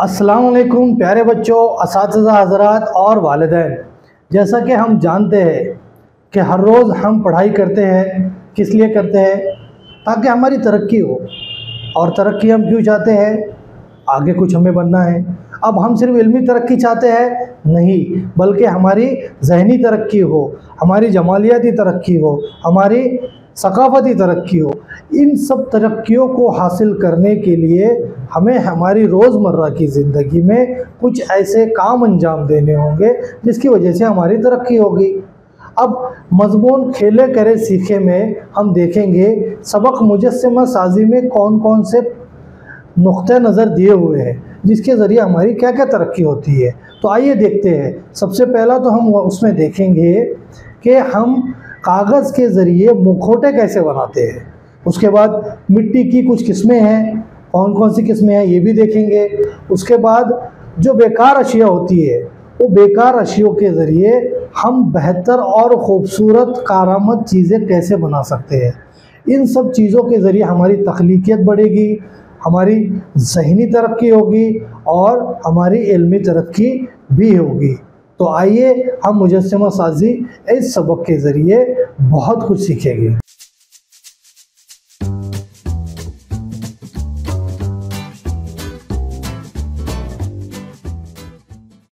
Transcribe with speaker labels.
Speaker 1: अस्सलाम वालेकुम प्यारे बच्चों, असातिज़ा हज़रात और वालिदैन। जैसा कि हम जानते हैं कि हर रोज़ हम पढ़ाई करते हैं, किस लिए करते हैं? ताकि हमारी तरक्की हो। और तरक्की हम क्यों चाहते हैं? आगे कुछ हमें बनना है। अब हम सिर्फ इल्मी तरक्की चाहते हैं? नहीं, बल्कि हमारी ज़हनी तरक्की हो, हमारी जमालियाती तरक्की हो, हमारी सकाफ़ती तरक्की हो। इन सब तरक्कियों को हासिल करने के लिए हमें हमारी रोज़मर्रा की ज़िंदगी में कुछ ऐसे काम अंजाम देने होंगे जिसकी वजह से हमारी तरक्की होगी। अब मज़मून खेले करे सीखे में हम देखेंगे सबक मुजस्समा साजी में कौन कौन से नुक्ते नज़र दिए हुए हैं जिसके ज़रिए हमारी क्या क्या तरक्की होती है। तो आइए देखते हैं। सबसे पहला तो हम उसमें देखेंगे कि हम कागज़ के ज़रिए मुखौटे कैसे बनाते हैं। उसके बाद मिट्टी की कुछ किस्में हैं, कौन कौन सी किस्में हैं ये भी देखेंगे। उसके बाद जो बेकार अशिया होती है वो बेकार अशियों के ज़रिए हम बेहतर और ख़ूबसूरत कारामद चीज़ें कैसे बना सकते हैं। इन सब चीज़ों के ज़रिए हमारी तख्लीकियत बढ़ेगी, हमारी ज़हनी तरक्की होगी और हमारी इल्मी तरक्की भी होगी। तो आइए हम मुजस्समा साजी इस सबक के ज़रिए बहुत कुछ सीखेंगे।